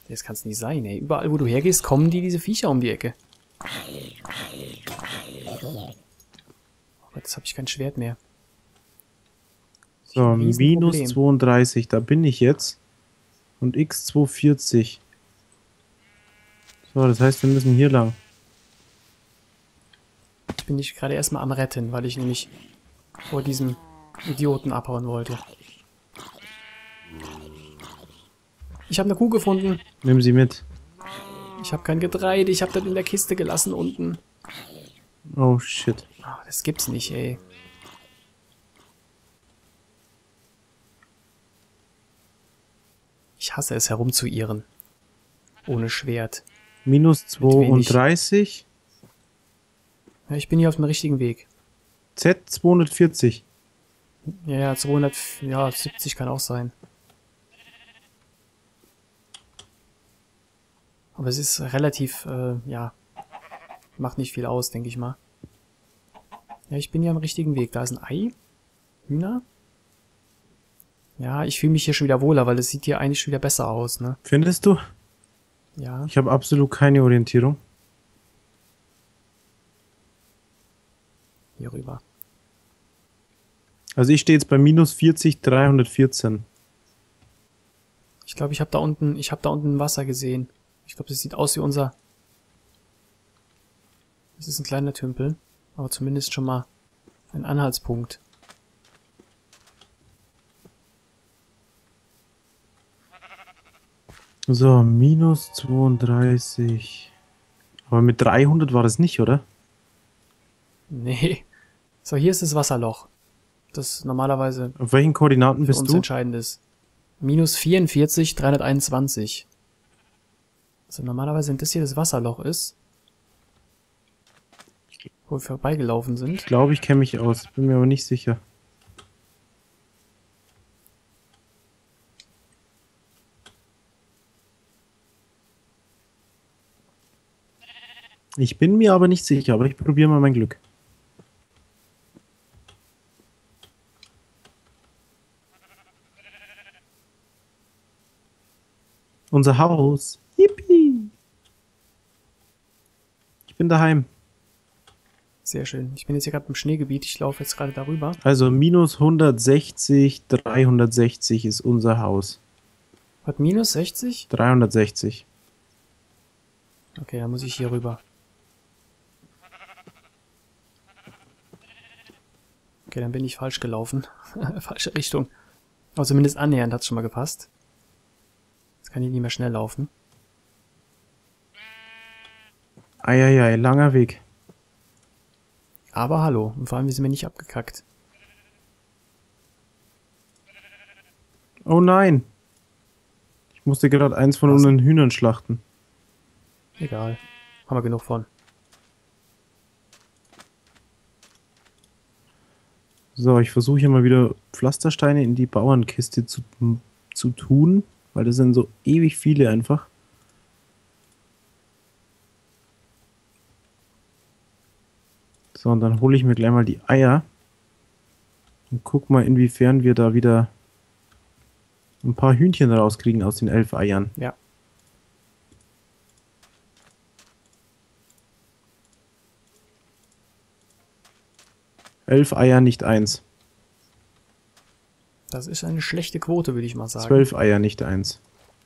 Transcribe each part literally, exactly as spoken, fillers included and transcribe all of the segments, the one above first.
Das kann es nicht sein, ey. Überall, wo du hergehst, kommen die, diese Viecher um die Ecke. Oh Gott, jetzt habe ich kein Schwert mehr. So, minus zweiunddreißig, da bin ich jetzt. Und x zweihundertvierzig. So, das heißt, wir müssen hier lang. Ich bin dich gerade erstmal am Retten, weil ich nämlich vor diesem Idioten abhauen wollte. Ich habe eine Kuh gefunden. Nimm sie mit. Ich habe kein Getreide, ich habe das in der Kiste gelassen unten. Oh, shit. Oh, das gibt's nicht, ey. Ich hasse es, herumzuirren. Ohne Schwert. Minus zweiunddreißig. Ja, ich bin hier auf dem richtigen Weg. Z zweihundertvierzig. Ja, ja, zweihundertsiebzig kann auch sein. Aber es ist relativ, äh, ja, macht nicht viel aus, denke ich mal. Ja, ich bin hier am richtigen Weg. Da ist ein Ei. Hühner. Ja, ich fühle mich hier schon wieder wohler, weil es sieht hier eigentlich schon wieder besser aus, ne? Findest du? Ja. Ich habe absolut keine Orientierung. Hier rüber. Also ich stehe jetzt bei minus vierzig, dreihundertvierzehn. Ich glaube, ich habe da unten, ich habe da unten Wasser gesehen. Ich glaube, das sieht aus wie unser... Das ist ein kleiner Tümpel, aber zumindest schon mal ein Anhaltspunkt. So, minus zweiunddreißig. Aber mit dreihundert war das nicht, oder? Nee. So, hier ist das Wasserloch. Das normalerweise Auf welchen Koordinaten für bist uns du? entscheidend ist. Minus vierundvierzig, dreihunderteinundzwanzig. Also normalerweise, wenn das hier das Wasserloch ist, wo wir vorbeigelaufen sind. Ich glaube, ich kenne mich aus. Bin mir aber nicht sicher. Ich bin mir aber nicht sicher, aber ich probiere mal mein Glück. Unser Haus. Yippie. Ich bin daheim. Sehr schön. Ich bin jetzt hier gerade im Schneegebiet. Ich laufe jetzt gerade darüber. Also minus hundertsechzig, dreihundertsechzig ist unser Haus. Hat minus sechzig? dreihundertsechzig. Okay, dann muss ich hier rüber. Okay, dann bin ich falsch gelaufen. Falsche Richtung. Aber zumindest annähernd hat es schon mal gepasst. Jetzt kann ich nicht mehr schnell laufen. Eieiei, langer Weg. Aber hallo. Und vor allem, wir sind mir nicht abgekackt. Oh nein. Ich musste gerade eins von Was? unseren Hühnern schlachten. Egal. Haben wir genug von. So, ich versuche hier mal wieder Pflastersteine in die Bauernkiste zu, zu tun, weil das sind so ewig viele einfach. So, und dann hole ich mir gleich mal die Eier und guck mal, inwiefern wir da wieder ein paar Hühnchen rauskriegen aus den elf Eiern. Ja. Elf Eier, nicht eins. Das ist eine schlechte Quote, würde ich mal sagen. Zwölf Eier, nicht eins.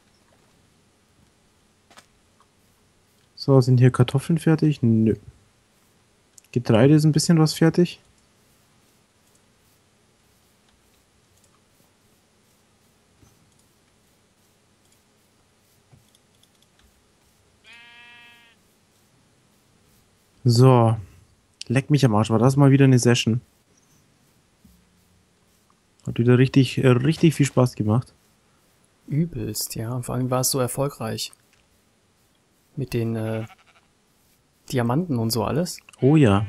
So, sind hier Kartoffeln fertig? Nö. Getreide ist ein bisschen was fertig. So. Leck mich am Arsch, war das mal wieder eine Session. Hat wieder richtig, äh, richtig viel Spaß gemacht. Übelst, ja. Und vor allem war es so erfolgreich. Mit den äh, Diamanten und so alles. Oh ja.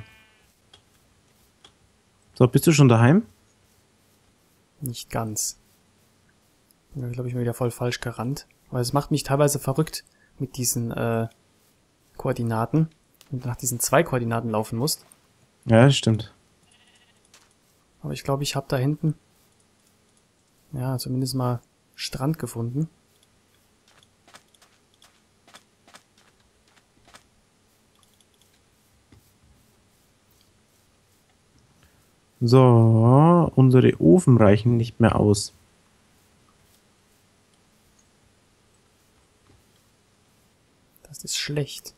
So, bist du schon daheim? Nicht ganz. Da glaube ich mir wieder voll falsch gerannt. Weil es macht mich teilweise verrückt mit diesen äh, Koordinaten. Und nach diesen zwei Koordinaten laufen musst. Ja, das stimmt. Aber ich glaube, ich habe da hinten ja zumindest mal Strand gefunden. So, unsere Ofen reichen nicht mehr aus. Das ist schlecht.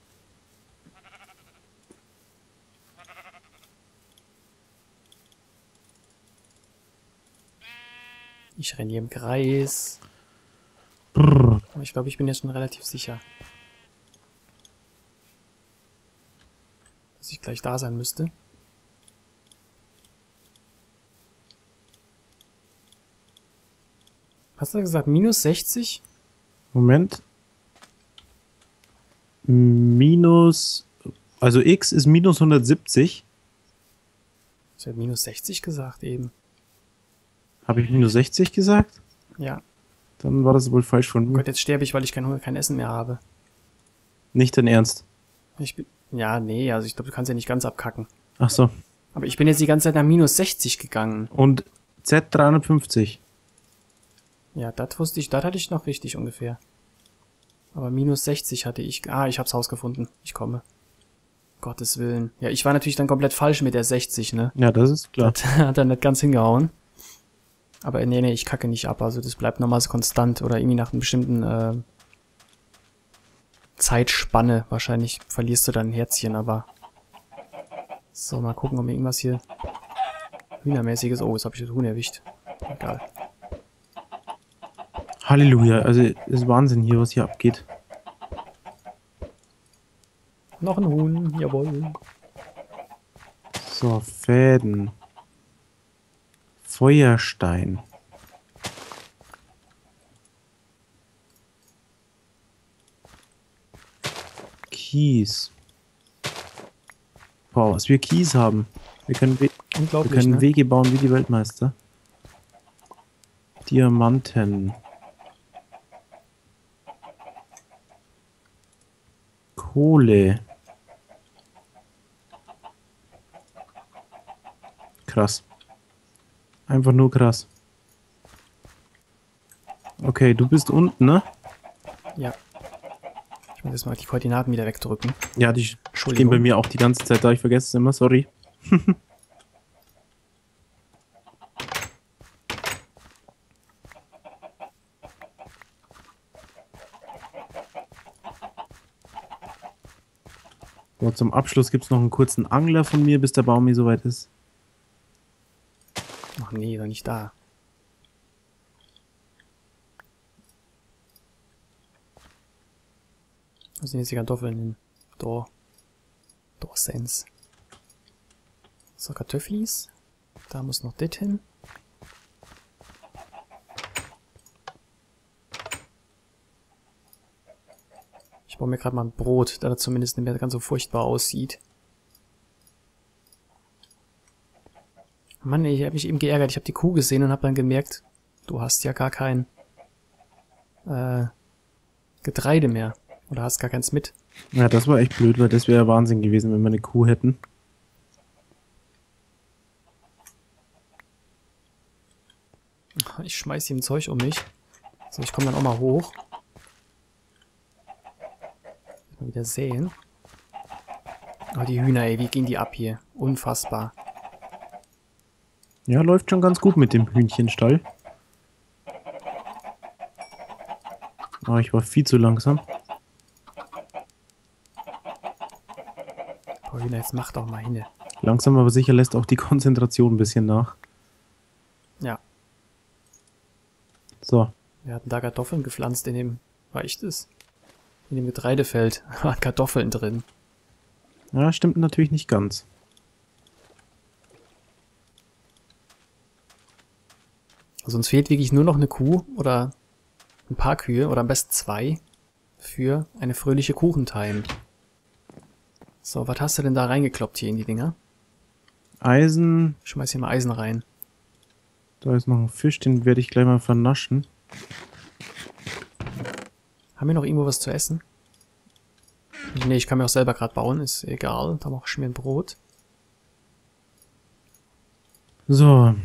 Ich renne hier im Kreis. Brrr. Aber ich glaube, ich bin jetzt schon relativ sicher, dass ich gleich da sein müsste. Hast du gesagt, minus sechzig? Moment. Minus, also x ist minus hundertsiebzig. Ich habe minus sechzig gesagt eben. Habe ich minus sechzig gesagt? Ja. Dann war das wohl falsch von Oh mir. Gott, jetzt sterbe ich, weil ich kein Hunger, kein Essen mehr habe. Nicht dein Ernst. Ich bin, ja, nee, also ich glaube, du kannst ja nicht ganz abkacken. Ach so. Aber ich bin jetzt die ganze Zeit nach minus sechzig gegangen. Und Z dreihundertfünfzig. Ja, das wusste ich, das hatte ich noch richtig ungefähr. Aber minus sechzig hatte ich. Ah, ich hab's rausgefunden. Ich komme. Gottes Willen. Ja, ich war natürlich dann komplett falsch mit der sechzig, ne? Ja, das ist klar. Das hat dann nicht ganz hingehauen. Aber nee, nee, ich kacke nicht ab. Also das bleibt nochmals konstant oder irgendwie nach einer bestimmten äh, Zeitspanne. Wahrscheinlich verlierst du dann ein Herzchen, aber... So, mal gucken, ob mir irgendwas hier Hühnermäßiges... Oh, jetzt habe ich das Huhn erwischt. Egal. Halleluja, also ist Wahnsinn hier, was hier abgeht. Noch ein Huhn, jawohl. So, Fäden. Feuerstein. Kies. Boah, was wir Kies haben. Wir können, We wir Unglaublich, können ne? Wege bauen wie die Weltmeister. Diamanten. Kohle. Krass. Einfach nur krass. Okay, du bist unten, ne? Ja. Ich muss jetzt mal die Koordinaten wieder wegdrücken. Ja, die stehen Entschuldigung. bei mir auch die ganze Zeit da. Ich vergesse es immer, sorry. So, zum Abschluss gibt es noch einen kurzen Angler von mir, bis der Baum hier soweit ist. Ach nee, doch nicht da. Wo sind jetzt die Kartoffeln hin? Da. Da sind's. So, Kartoffelis. Da muss noch das hin. Ich baue mir gerade mal ein Brot, da das zumindest nicht mehr ganz so furchtbar aussieht. Mann, ich habe mich eben geärgert. Ich habe die Kuh gesehen und habe dann gemerkt, du hast ja gar kein äh, Getreide mehr. Oder hast gar keins mit. Ja, das war echt blöd, weil das wäre Wahnsinn gewesen, wenn wir eine Kuh hätten. Ich schmeiß hier ein Zeug um mich. So, ich komme dann auch mal hoch. Mal wieder säen. Oh, die Hühner, ey, wie gehen die ab hier? Unfassbar. Ja, läuft schon ganz gut mit dem Hühnchenstall. Aber ich war viel zu langsam. Boah, Hühner, jetzt mach doch mal hin. Langsam aber sicher lässt auch die Konzentration ein bisschen nach. Ja, So, wir hatten da Kartoffeln gepflanzt in dem... War ich das? In dem Getreidefeld waren Kartoffeln drin. ja, stimmt natürlich nicht ganz. Also uns fehlt wirklich nur noch eine Kuh oder ein paar Kühe oder am besten zwei für eine fröhliche Kuchentime. So, was hast du denn da reingekloppt hier in die Dinger? Eisen, Ich schmeiß hier mal Eisen rein. da ist noch ein Fisch, den werde ich gleich mal vernaschen. Haben wir noch irgendwo was zu essen? Nee, ich kann mir auch selber gerade bauen, ist egal. Da mache ich mir ein Brot. So,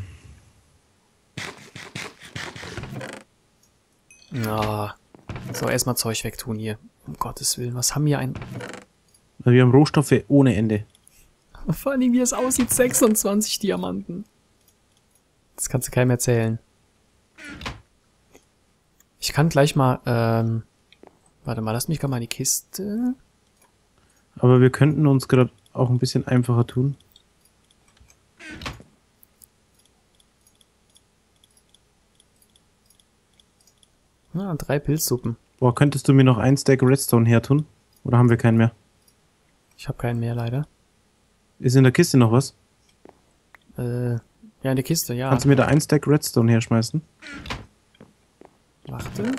Na, so erstmal Zeug wegtun hier. Um Gottes Willen, was haben wir ein... also wir haben Rohstoffe ohne Ende. Vor allem, wie es aussieht, sechsundzwanzig Diamanten. Das kannst du keinem erzählen. Ich kann gleich mal, ähm... Warte mal, lass mich gerade mal in die Kiste. Aber wir könnten uns gerade auch ein bisschen einfacher tun. Ah, drei Pilzsuppen. Boah, könntest du mir noch ein Stack Redstone hertun? Oder haben wir keinen mehr? Ich habe keinen mehr, leider. Ist in der Kiste noch was? Äh, ja, in der Kiste, ja. Kannst du mir da ein Stack Redstone herschmeißen? Warte.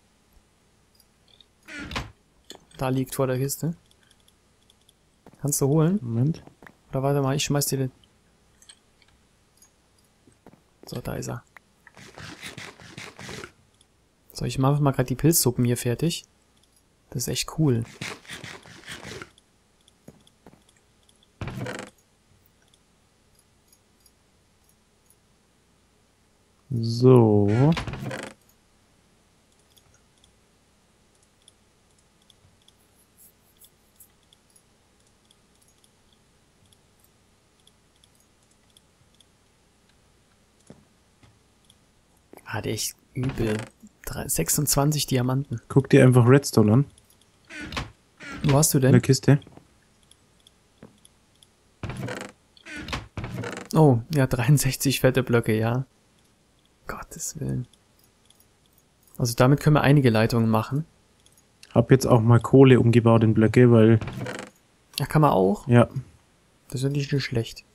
Da liegt vor der Kiste. Kannst du holen? Moment. Oder warte mal, ich schmeiß dir den... So, da ist er. So, ich mache mal gerade die Pilzsuppen hier fertig. Das ist echt cool. So. Ah, der ist übel. Drei, sechsundzwanzig Diamanten. Guck dir einfach Redstone an. Wo hast du In der denn? Kiste. Oh, ja, dreiundsechzig fette Blöcke, ja. Gottes Willen. Also damit können wir einige Leitungen machen. Hab jetzt auch mal Kohle umgebaut in Blöcke, weil... Ja, kann man auch. Ja. Das ist nicht nicht schlecht.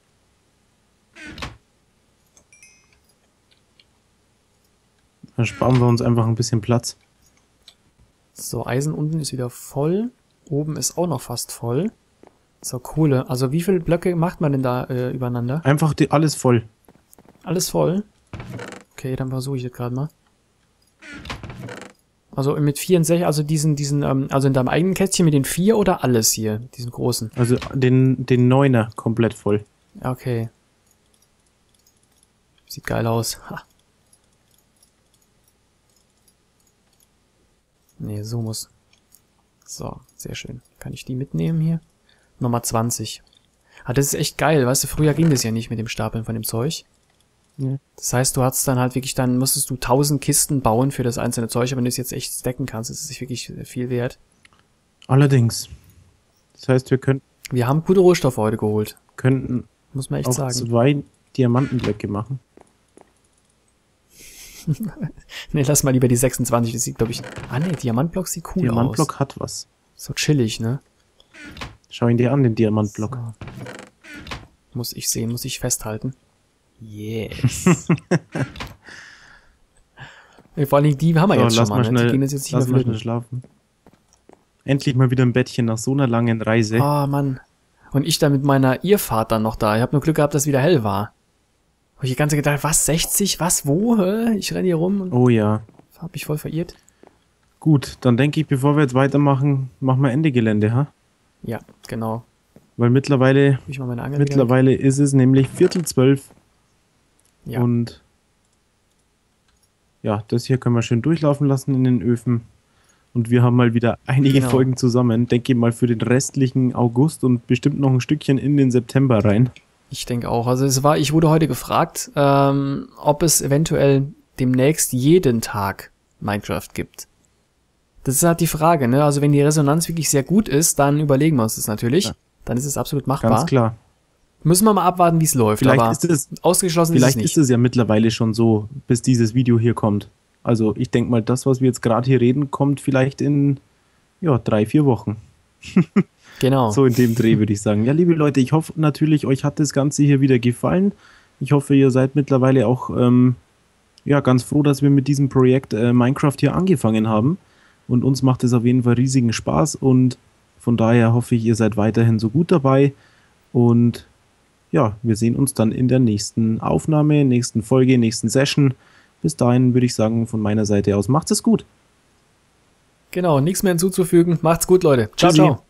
Dann sparen wir uns einfach ein bisschen Platz. So, Eisen unten ist wieder voll. Oben ist auch noch fast voll. So, Kohle. Also wie viele Blöcke macht man denn da äh, übereinander? Einfach die, alles voll. Alles voll? Okay, dann versuche ich das gerade mal. Also mit vierundsechzig, also diesen, diesen, ähm, also in deinem eigenen Kästchen mit den vier oder alles hier? Diesen großen? Also den, den Neuner komplett voll. Ja, okay. Sieht geil aus. Ha. Nee, so muss. So, sehr schön. Kann ich die mitnehmen hier? Nummer zwanzig. Ah, das ist echt geil, weißt du, früher ging das ja nicht mit dem Stapeln von dem Zeug. Ja. Das heißt, du hattest dann halt wirklich, dann musstest du tausend Kisten bauen für das einzelne Zeug, aber wenn du es jetzt echt stacken kannst, ist es wirklich viel wert. Allerdings. Das heißt, wir könnten, Wir haben gute Rohstoffe heute geholt. könnten Muss man echt auch sagen. zwei Diamantenblöcke machen. Nee, lass mal lieber die sechsundzwanzig, das sieht, glaube ich... Ah nee, Diamantblock sieht cool Diamantblock aus. hat was. So chillig, ne? Schau ihn dir an, den Diamantblock. So. Muss ich sehen, muss ich festhalten. Yes. Vor allem die haben wir So, jetzt schon lass mal, mal ne? schnell, Die gehen jetzt, jetzt nicht lass mehr mal flöten. schnell schlafen. Endlich mal wieder ein Bettchen nach so einer langen Reise. Ah, Mann. Und ich dann mit meiner Irrfahrt dann noch da. Ich habe nur Glück gehabt, dass es wieder hell war. Hab ich die ganze Zeit gedacht, was, sechzig? Was, wo? Hä? Ich renne hier rum und Oh ja. hab mich voll verirrt. Gut, dann denke ich, bevor wir jetzt weitermachen, machen wir Ende Gelände, ha? Ja, genau. Weil mittlerweile, Guck ich mal meine Angel wieder weg. mittlerweile ist es nämlich Viertel zwölf. Ja. Und ja, das hier können wir schön durchlaufen lassen in den Öfen. Und wir haben mal wieder einige Genau. Folgen zusammen. Denke mal für den restlichen August und bestimmt noch ein Stückchen in den September rein. Ich denke auch. Also es war, ich wurde heute gefragt, ähm, ob es eventuell demnächst jeden Tag Minecraft gibt. Das ist halt die Frage, ne? Also wenn die Resonanz wirklich sehr gut ist, dann überlegen wir uns das natürlich. Ja. Dann ist es absolut machbar. Ganz klar. Müssen wir mal abwarten, wie es läuft. Vielleicht aber ist es, ausgeschlossen vielleicht ist es ist nicht. es ja mittlerweile schon so, bis dieses Video hier kommt. Also ich denke mal, das, was wir jetzt gerade hier reden, kommt vielleicht in ja, drei, vier Wochen. Genau. So in dem Dreh würde ich sagen. Ja, liebe Leute, ich hoffe natürlich, euch hat das Ganze hier wieder gefallen. Ich hoffe, ihr seid mittlerweile auch ähm, ja, ganz froh, dass wir mit diesem Projekt äh, Minecraft hier angefangen haben. Und uns macht es auf jeden Fall riesigen Spaß. Und von daher hoffe ich, ihr seid weiterhin so gut dabei. Und ja, wir sehen uns dann in der nächsten Aufnahme, nächsten Folge, nächsten Session. Bis dahin würde ich sagen, von meiner Seite aus, macht's es gut. Genau, nichts mehr hinzuzufügen. Macht's gut, Leute. Ciao, Tschüssi. ciao.